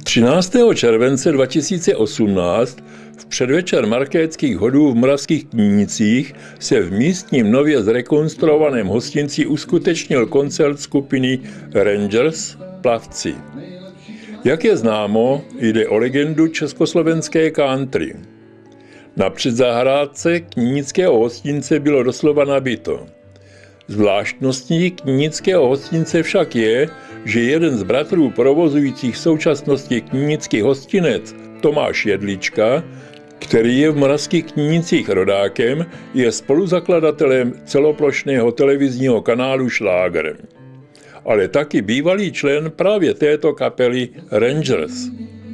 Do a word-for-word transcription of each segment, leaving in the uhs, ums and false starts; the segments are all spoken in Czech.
třináctého července dva tisíce osmnáct v předvečer markétských hodů v Moravských Knínicích se v místním nově zrekonstruovaném hostinci uskutečnil koncert skupiny Rangers Plavci. Jak je známo, jde o legendu československé country. Na předzahrádce knínického hostince bylo doslova nabito. Zvláštností knínického hostince však je, že jeden z bratrů provozujících v současnosti knínický hostinec, Tomáš Jedlička, který je v Moravských Knínicích rodákem, je spoluzakladatelem celoplošného televizního kanálu Šláger. Ale taky bývalý člen právě této kapely Rangers.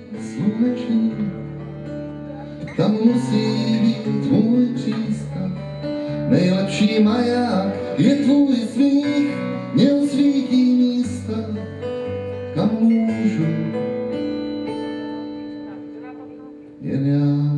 Tam musí být tvůj přístav, nejlepší maják je tvůj smích, měl svítí místa, kam můžu jen já.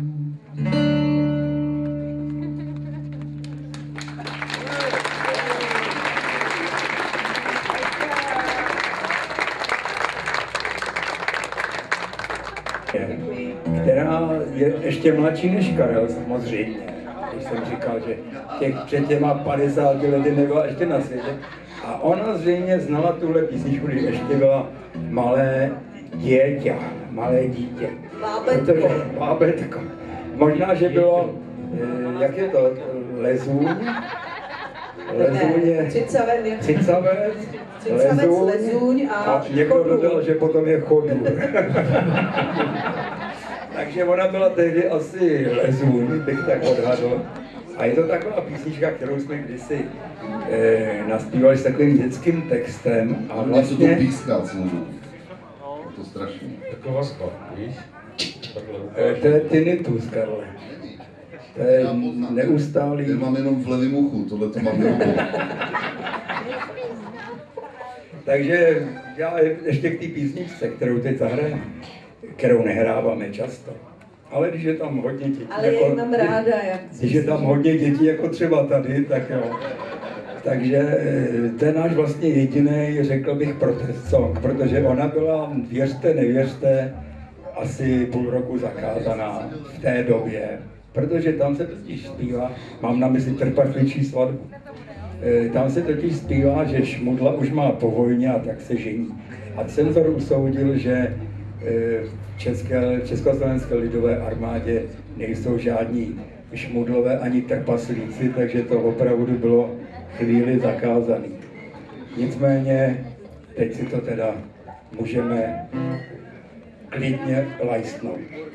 Která je ještě mladší než Karel, samozřejmě. Když jsem říkal, že těch před těma padesáti lety nebyla ještě na světě. A ona zřejmě znala tuhle písničku, když ještě byla malé dítě, malé dítě. Bábetko. Bábetko. Možná, že bylo, jak je to, lezůň? Lezůň je... Cicavec. Cicavec. Cicavec, lezůň a... A někdo dodal, že potom je chodu. Takže ona byla tehdy asi lezůň, bych tak odhadl. A je to taková písnička, kterou jsme kdysi eh, naspívali s takovým dětským textem. A vlastně... Něco to píská celou. Je to strašný. Taková skla, víš? Eh, to je tinnitus, Karle. To je neustálý... Já mám jenom v levém uchu, tohle to mám jenom. Takže já ještě k té písničce, kterou teď zahrajeme, kterou nehráváme často. Ale když je tam hodně dětí, ale jako, mám ráda, jak když je tam hodně dětí, jako třeba tady, tak jo. Takže to je náš vlastně jediný, řekl bych, protest song, protože ona byla, věřte, nevěřte, asi půl roku zakázaná v té době, protože tam se totiž zpívá, mám na mysli Trpasličí svatbu, tam se totiž zpívá, že Šmudla už má po vojně a tak se žení. A cenzor usoudil, že v České, Československé lidové armádě nejsou žádní Šmudlové ani trpaslíci, takže to opravdu bylo chvíli zakázané. Nicméně teď si to teda můžeme klidně lajstnout.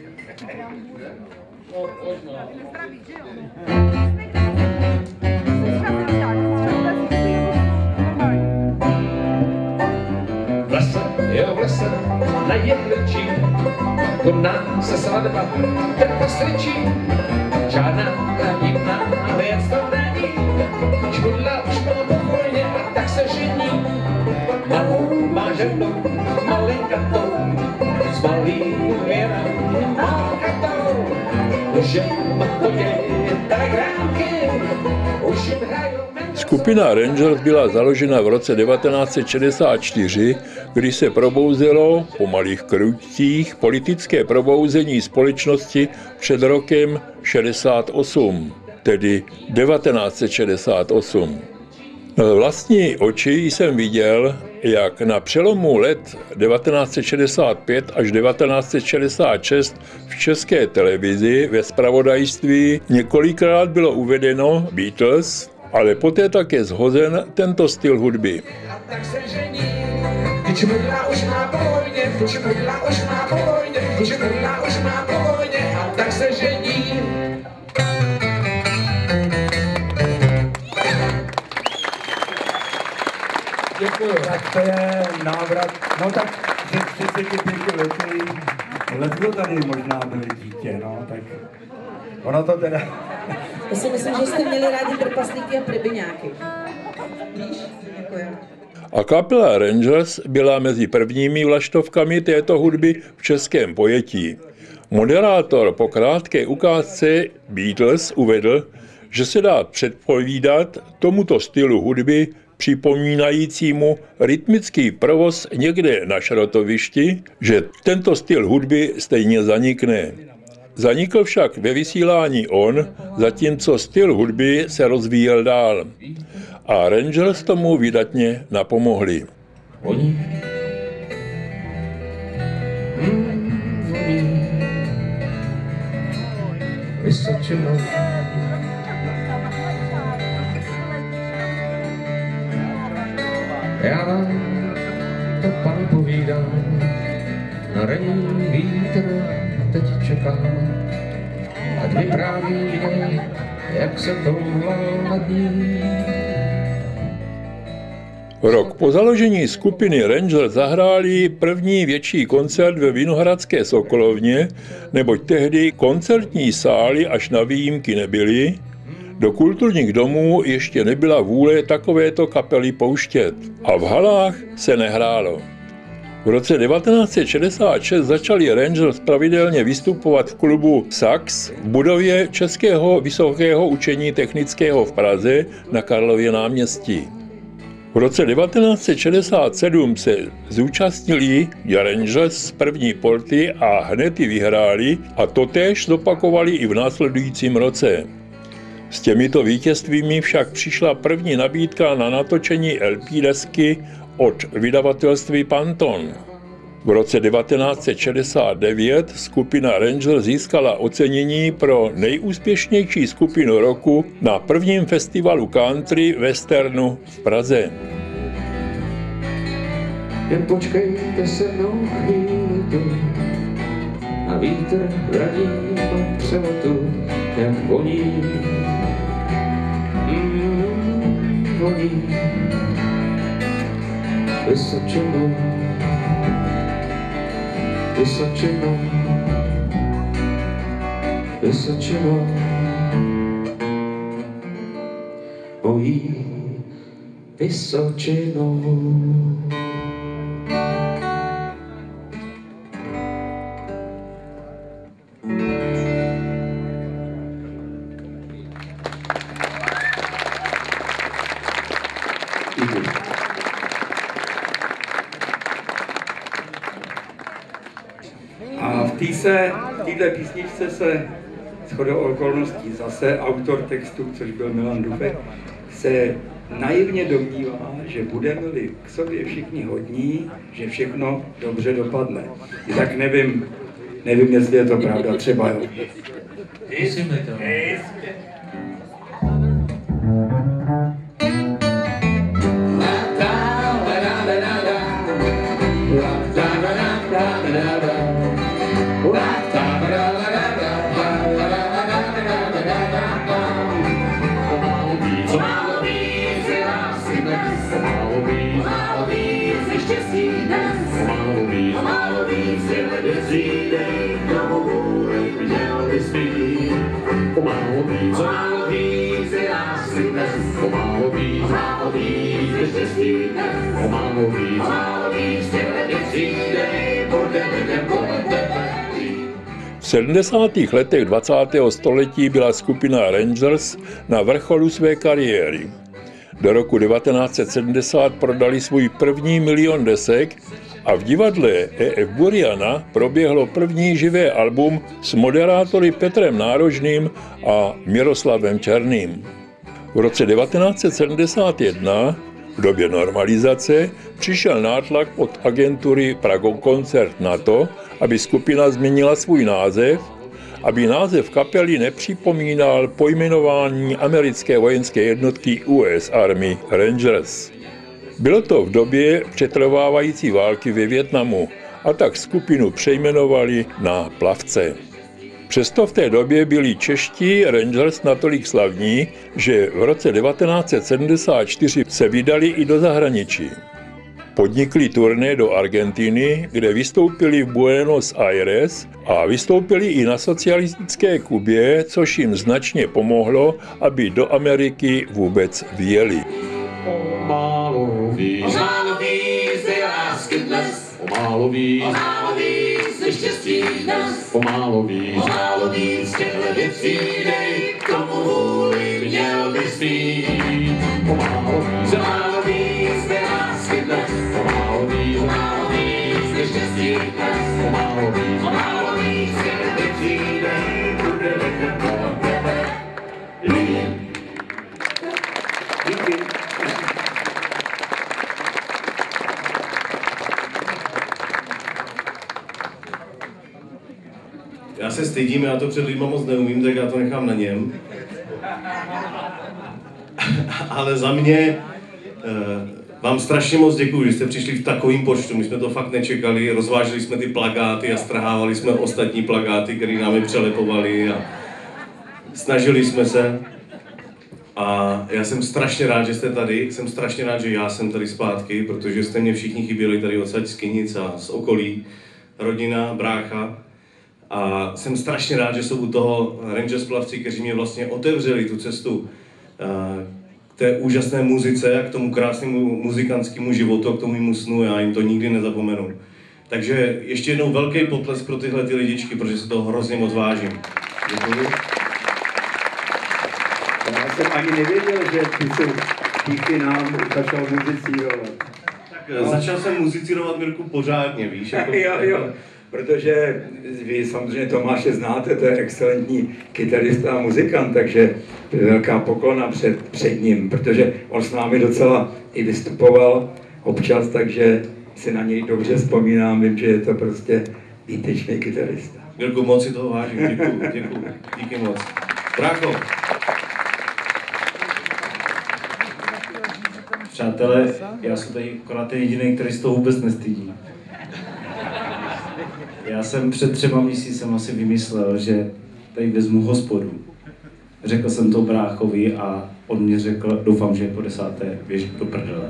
V lese, jo v lese, na jehličí, koná se svatba, trpasličí, žádná divná věc to není, Šmudla už má po vojně a tak se žení, malou má ženu, malinkatou, s malým věrem, malkatou, už jim chodí telegramky, už jim hrajou. Skupina Rangers byla založena v roce devatenáct set šedesát čtyři, kdy se probouzelo po malých krůčcích politické probouzení společnosti před rokem šedesát osm, tedy devatenáct set šedesát osm. Na vlastní oči jsem viděl, jak na přelomu let devatenáct set šedesát pět až devatenáct set šedesát šest v České televizi ve zpravodajství několikrát bylo uvedeno Beatles, ale poté také zhozen tento styl hudby. Děkuju. Tak to je návrat, no tak před třiceti pěti lety, letko tady možná byli dítě, no tak ono to teda... Já si myslím, že jste měli rádi trpaslíky a prybyňáky. Víš, jako já. A kapela Rangers byla mezi prvními vlaštovkami této hudby v českém pojetí. Moderátor po krátké ukázce Beatles uvedl, že se dá předpovídat tomuto stylu hudby připomínajícímu rytmický provoz někde na šrotovišti, že tento styl hudby stejně zanikne. Zanikl však ve vysílání on, zatímco styl hudby se rozvíjel dál. A Rangers tomu vydatně napomohli. Oni mm, oni Vysočinou. Já vám to, pane, povídám, na raní vítr teď čekám, ať vypráví mě, jak se touhlal nad ní. Rok po založení skupiny Rangers zahráli první větší koncert ve Vinohradské Sokolovně, neboť tehdy koncertní sály až na výjimky nebyly, do kulturních domů ještě nebyla vůle takovéto kapely pouštět a v halách se nehrálo. V roce devatenáct set šedesát šest začali Rangers pravidelně vystupovat v klubu Sax v budově Českého vysokého učení technického v Praze na Karlově náměstí. V roce devatenáct set šedesát sedm se zúčastnili Rangers z první porty a hned ji vyhráli a totéž zopakovali i v následujícím roce. S těmito vítězstvími však přišla první nabídka na natočení el pé desky od vydavatelství Panton. V roce devatenáct set šedesát devět skupina Rangers získala ocenění pro nejúspěšnější skupinu roku na prvním festivalu country westernu v Praze. Jen počkejte se mnou chvíli tu, a vítr radí po přeletu, jak voní, mm, voní, Vysočinou, Vysočinou, Vysočinou, mojí Vysočinou. A v této písničce se shodou okolností zase autor textu, což byl Milan Dufek, se naivně domnívá, že budeme-li k sobě všichni hodní, že všechno dobře dopadne. I tak nevím, nevím, jestli je to pravda, třeba jo. Musíme to. V sedmdesátých letech dvacátého století byla skupina Rangers na vrcholu své kariéry. Do roku devatenáct set sedmdesát prodali svůj první milion desek a v divadle E F Buriana proběhlo první živé album s moderátory Petrem Nárožným a Miroslavem Černým. V roce devatenáct set sedmdesát jedna, v době normalizace, přišel nátlak od agentury Prago Koncert na to, aby skupina změnila svůj název, aby název kapely nepřipomínal pojmenování americké vojenské jednotky U S Army Rangers. Bylo to v době přetrvávající války ve Vietnamu a tak skupinu přejmenovali na Plavce. Přesto v té době byli čeští Rangers natolik slavní, že v roce devatenáct set sedmdesát čtyři se vydali i do zahraničí. Podnikli turné do Argentiny, kde vystoupili v Buenos Aires a vystoupili i na socialistické Kubě, což jim značně pomohlo, aby do Ameriky vůbec vyjeli. Pomálu víc, pomálu víc, je lásky dnes, pomálu víc, pomálu víc, neštěstí dnes, pomálu víc, pomálu víc, těhle věcí dej, k tomu vůli měl bys mít, pomálu víc, pomálu víc, vítěz, o málo víc, o málo víc, kdy přijde, bude lidem kolem tebe líp. Díky. Já se stydím, já to před lidma moc neumím, tak já to nechám na něm. Ale za mě vám strašně moc děkuju, že jste přišli v takovým počtu, my jsme to fakt nečekali, rozváželi jsme ty plakáty a strhávali jsme ostatní plakáty, které nám je přelepovali a snažili jsme se. A já jsem strašně rád, že jste tady, jsem strašně rád, že já jsem tady zpátky, protože jste mě všichni chyběli tady odsaď z Kynic a z okolí, rodina, brácha. A jsem strašně rád, že jsou u toho Rangers plavci, kteří mě vlastně otevřeli tu cestu k té úžasné muzice a k tomu krásnému muzikantskému životu a k tomu mému snu, já jim to nikdy nezapomenu. Takže ještě jednou velký potlesk pro tyhle ty lidičky, protože se toho hrozně moc vážím. Děkuji. Já jsem ani nevěděl, že ty jsou díky nám začal muzicírovat. Tak no. Začal jsem muzicírovat, Mirku, pořádně, víš? Jako... jo, jo. Protože vy samozřejmě Tomáše znáte, to je excelentní kytarista a muzikant, takže to je velká poklona před, před ním, protože on s námi docela i vystupoval občas, takže si na něj dobře vzpomínám, vím, že je to prostě výtečný kytarista. Mirku, moc si toho vážím, děkuju, děkuju, díky moc. Brácho. Přátelé, já jsem tady akorát ten jediný, který z toho vůbec nestydí. Já jsem před třema měsícem asi vymyslel, že tady vezmu hospodu. Řekl jsem to bráchovi a on mě řekl, doufám, že je po desáté, běž do prdele.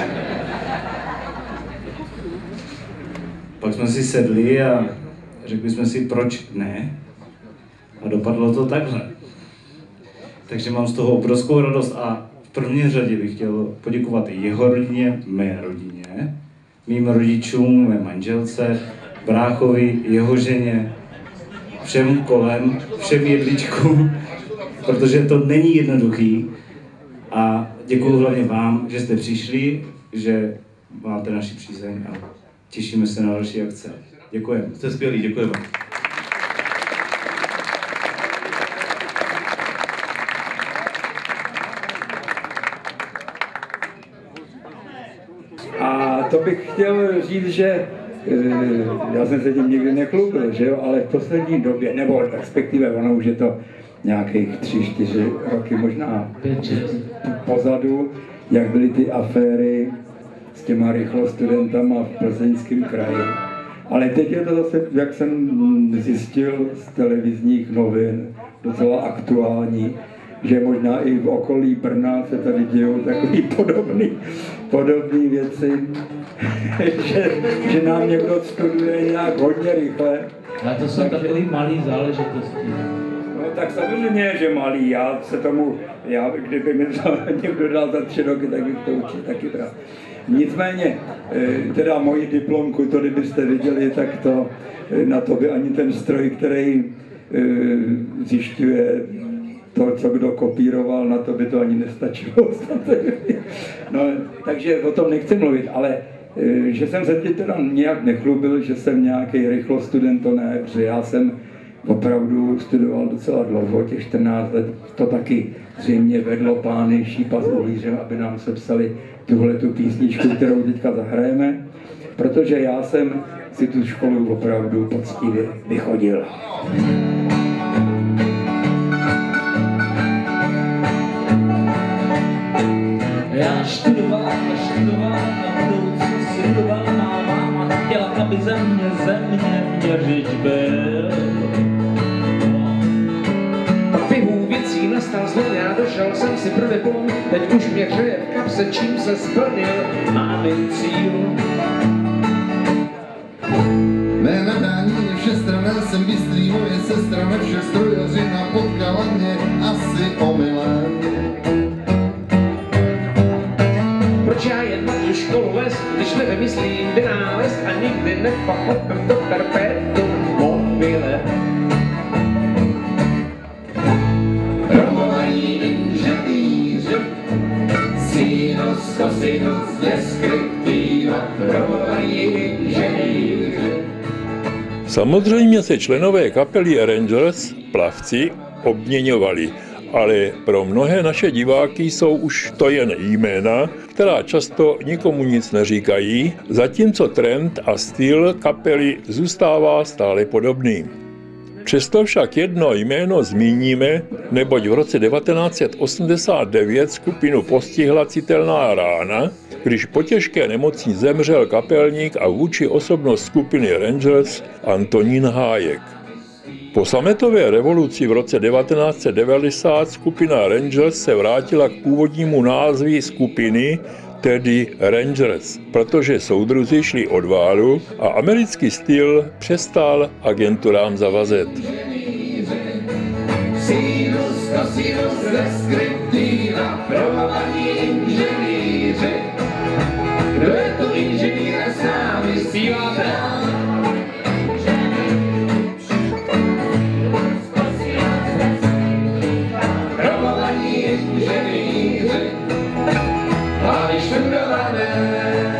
Pak jsme si sedli a řekli jsme si, proč ne? A dopadlo to takhle. Takže mám z toho obrovskou radost a v první řadě bych chtěl poděkovat jeho rodině, mé rodině, mým rodičům, mé manželce, bráchovi, jeho ženě, všem kolem, všem jedličkům, protože to není jednoduchý. A děkuji hlavně vám, že jste přišli, že máte naši přízeň a těšíme se na další akce. Děkujeme. Jste skvělí, děkujeme. A to bych chtěl říct, že já jsem se tím nikdy nechlubil, že jo, ale v poslední době, nebo respektive ono už je to nějakých tři, čtyři roky, možná pozadu, jak byly ty aféry s těma rychlostudentama v Plzeňském kraji. Ale teď je to zase, jak jsem zjistil z televizních novin, docela aktuální, že možná i v okolí Brna se tady dějou takové podobné podobné věci, že, že nám někdo studuje nějak hodně rychle. Ale to jsou takové malé záležitosti. No tak samozřejmě, že malý, já se tomu, já, kdyby mi to někdo dal za tři roky, tak bych to určitě taky bral. Nicméně, teda moji diplomku, to kdybyste viděli, tak to na to by ani ten stroj, který zjišťuje to, co kdo kopíroval, na to by to ani nestačilo. No, takže o tom nechci mluvit, ale že jsem se ti teda nějak nechlubil, že jsem nějaký rychlostudent, to ne, protože já jsem opravdu studoval docela dlouho, těch čtrnáct let, to taky zřejmě vedlo pány Šípa s Uhlířem, aby nám sepsali tuhle tu písničku, kterou teďka zahrajeme, protože já jsem si tu školu opravdu poctivě vychodil. Já študoval a študoval a budoucnost studoval má máma, chtěla, aby ze mě země měřič byl. Pak běhu věcí nastal zlom, já došel jsem si pro diplom, teď už mě hřeje v kapse, čím se splnil mámin cíl. Mé nadání je všestranné, jsem bystrý, moje sestra na všech strojařina potkala mě asi omylem. Proč já jen na tu školu les, když nevymyslím vynález a nikdy nepochopím to perpetuum mobile. Romovají inženýři, sinus, cosinus, deskriptiva, romovají inženýři, Samozřejmě se členové kapely Rangers, plavci, obměňovali, ale pro mnohé naše diváky jsou už to jen jména, která často nikomu nic neříkají, zatímco trend a styl kapely zůstává stále podobný. Přesto však jedno jméno zmíníme, neboť v roce devatenáct set osmdesát devět skupinu postihla citelná rána, když po těžké nemoci zemřel kapelník a vůdčí osobnost skupiny Rangers Antonín Hájek. Po sametové revoluci v roce devatenáct set devadesát skupina Rangers se vrátila k původnímu názvu skupiny, tedy Rangers, protože soudruzi šli od válu a americký styl přestal agenturám zavazet. Kdo je to inženýr a s námi zpíváte? Probovaní inženýři, a vyštudované.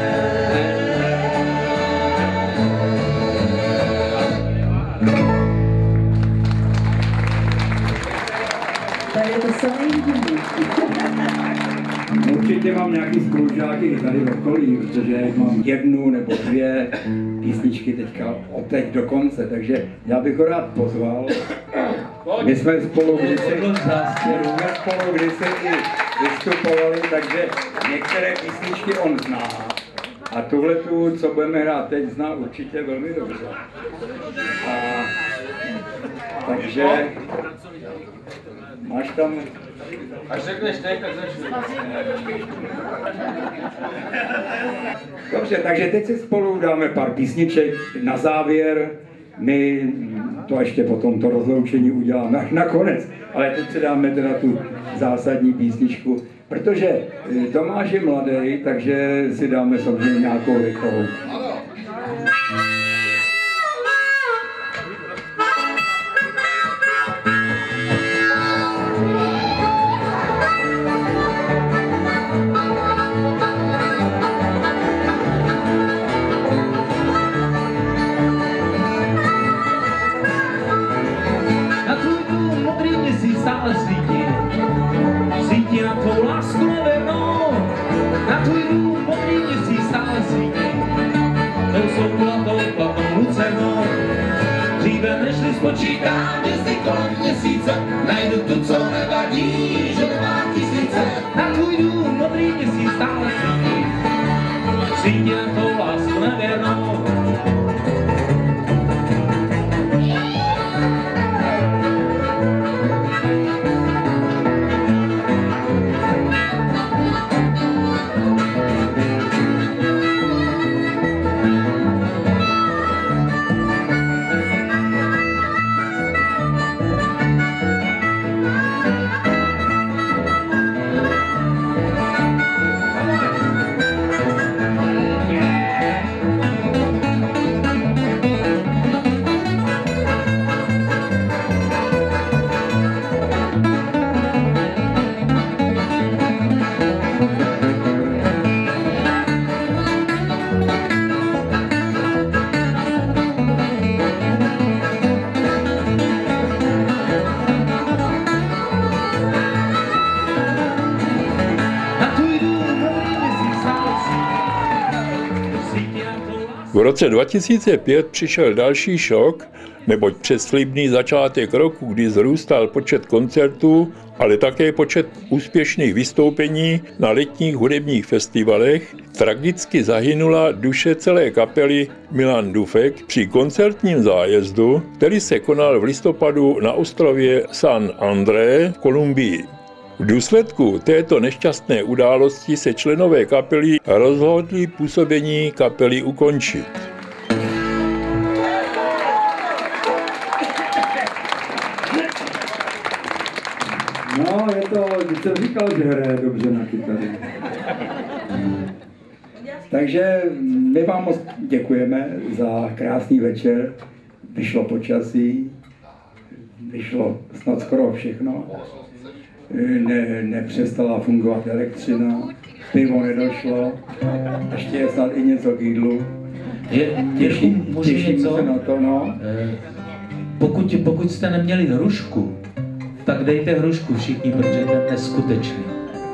Tady je to samé jediný. Určitě mám nějaký spolužáky tady v okolí, protože mám jednu nebo dvě písničky teďka od teď do konce, takže já bych ho rád pozval. My jsme spolu kdysi, my jsme spolu kdysi i vystupovali, takže některé písničky on zná. A tuhletu, co budeme hrát teď, zná určitě velmi dobře. A, takže máš tam... Až řekneš teď, tak začnu. Dobře, takže teď si spolu dáme pár písniček na závěr. My to ještě potom to rozloučení uděláme nakonec, ale teď si dáme teda tu zásadní písničku, protože Tomáš je mladý, takže si dáme samozřejmě nějakou rychlou. Stále svítí, svítí na tvou lásku nevernou, na tvůj dům modrý měsíc stále svítí, tou svou kulatou platnou lucernou. Dříve nežli spočítám, jezdí kolem měsíce, najdu tu, co nevadí, že nemá tisíce. Na tvůj dům modrý měsíc stále svítí, svítí na tvou lásku nevernou. V roce dva tisíce pět přišel další šok, neboť předslibný začátek roku, kdy zrůstal počet koncertů, ale také počet úspěšných vystoupení na letních hudebních festivalech, tragicky zahynula duše celé kapely Milan Dufek při koncertním zájezdu, který se konal v listopadu na ostrově San André v Kolumbii. V důsledku této nešťastné události se členové kapely rozhodli působení kapely ukončit. No, je to, jsem říkal, že hraje dobře na kytaře. Takže my vám moc děkujeme za krásný večer. Vyšlo počasí, vyšlo snad skoro všechno. Ne, nepřestala fungovat elektřina, pivo nedošlo, ještě je snad i něco k jídlu. Je, Jirku, můžu Těším něco? se na to, no. Eh, Pokud, pokud jste neměli hrušku, tak dejte hrušku všichni, protože to je neskutečný.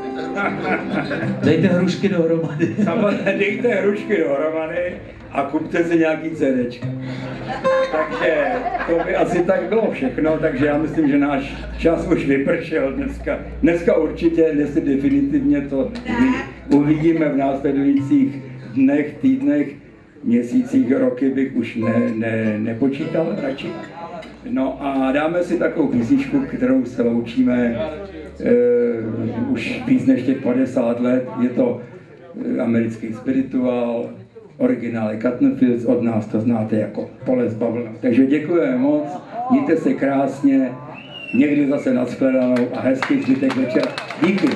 Dejte hrušky dohromady. Samozřejmě dejte hrušky dohromady a kupte si nějaký cédéčko. Takže to by asi tak bylo všechno, takže já myslím, že náš čas už vypršel dneska. Dneska určitě, dnes definitivně to uvidíme v následujících dnech, týdnech, měsících, roky bych už ne, ne, nepočítal radši. No a dáme si takovou písničku, kterou se loučíme uh, už víc než těch padesát let. Je to uh, americký spirituál, originál je Cotton Fields, od nás to znáte jako Pole z bavlna. Takže děkujeme moc, mějte se krásně, někdy zase nashledanou a hezký zbytek večera. Díky.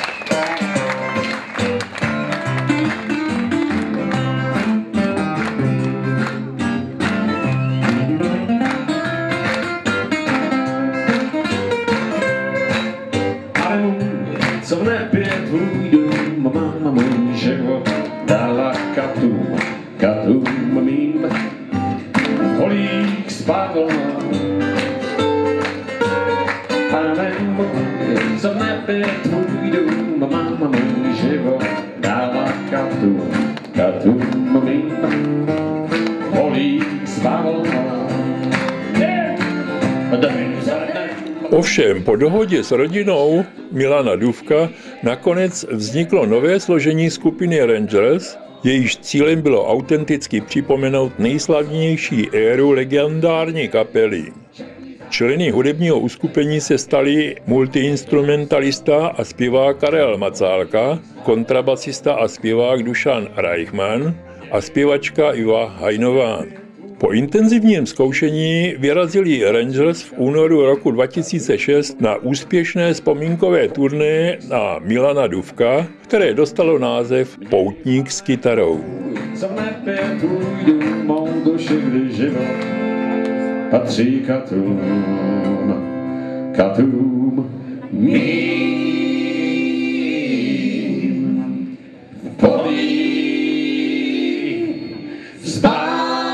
Co v nebe tvůj dům, máma můj život dala katům, katům mým, holík spadl. Pane můj, co v nebe tvůj dům, máma můj život dala katům, katům mým, holík spadl. Ovšem, po dohodě s rodinou Milana Dufka nakonec vzniklo nové složení skupiny Rangers, jejíž cílem bylo autenticky připomenout nejslavnější éru legendární kapely. Členy hudebního uskupení se stali multiinstrumentalista a zpěvák Karel Macálka, kontrabasista a zpěvák Dušan Reichmann a zpěvačka Iva Hajnová. Po intenzivním zkoušení vyrazili Rangers v únoru roku dva tisíce šest na úspěšné vzpomínkové turné na Milana Dufka, které dostalo název Poutník s kytarou. Co v nebe tvůj dům, mou duši, kdy život patří katům, katům mým. Polí zbá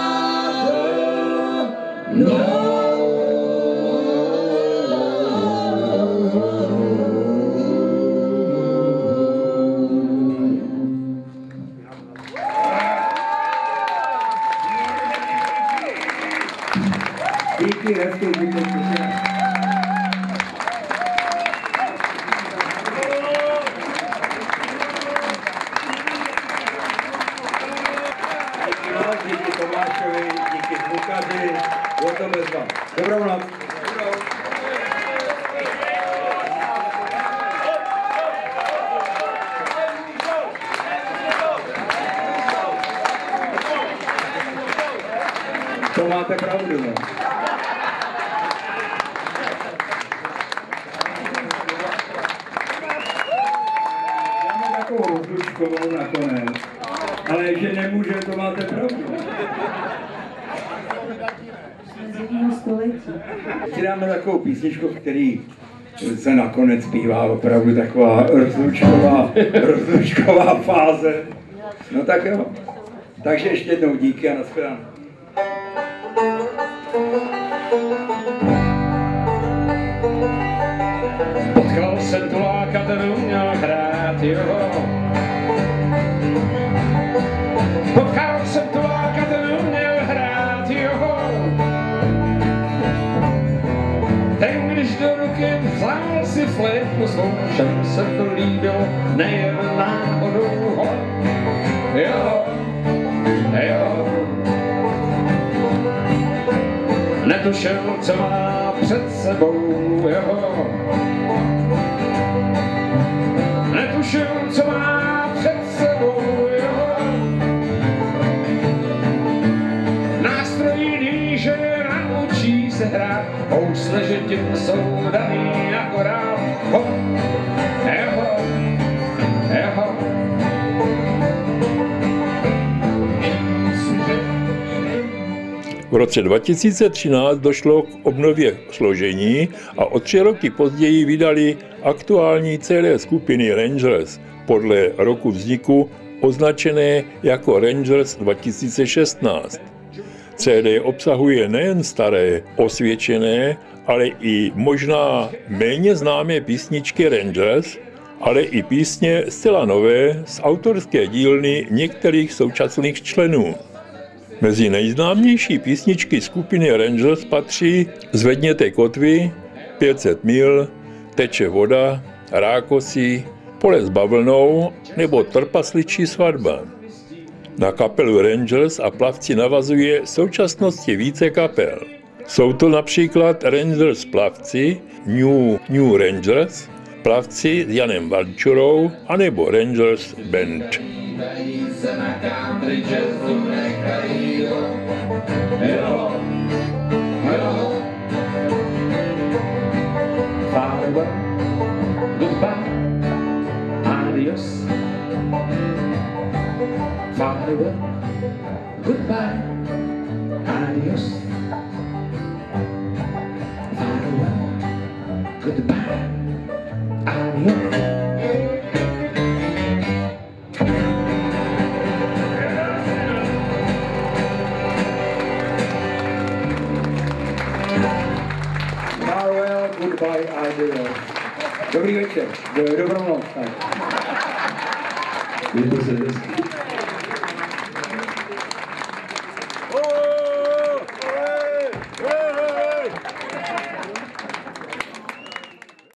Díky, hezký zbytek. Díky Tomášovi, díky zvukaři, bylo to bez vás. Dobrou noc. To máte pravdu, ne? Dáme takovou rozlučkovou nakonec, ale že nemůže, to máte pravdu. Si dáme takovou písničku, který se nakonec zpívá opravdu taková rozlučková, rozlučková fáze. No tak jo. Takže ještě jednou díky a nashledanou. Potkal jsem tuláka, ten uměl hrát, jo. Potkal jsem tuláka, ten uměl hrát, jo. Ten, když do ruky vzal si flétnu svou, všem se to líbilo, nejen náhodou, jo, jo. Netušil, co má před sebou, jo. Netušil, co má před sebou, jo. Nástroj jiný, že naučí se hrát, housle, že tím jsou daný akorát, ho, jo, jo. V roce dva tisíce třináct došlo k obnově složení a o tři roky později vydali aktuální C D skupiny Rangers podle roku vzniku označené jako Rangers dva tisíce šestnáct. C D obsahuje nejen staré, osvědčené, ale i možná méně známé písničky Rangers, ale i písně zcela nové z autorské dílny některých současných členů. Mezi nejznámější písničky skupiny Rangers patří Zvedněte kotvy, pět set mil, Teče voda, Rákosí, Pole s bavlnou nebo Trpasličí svatba. Na kapelu Rangers a Plavci navazuje v současnosti více kapel. Jsou to například Rangers Plavci, New, New Rangers, Plavci s Janem Vančurou anebo Rangers Band. Farewell, goodbye, adios. Farewell, goodbye, adios. Farewell, goodbye, adios. Farewell, goodbye, adios. Dobrý večer, dobrou noc. Mějte se hezky.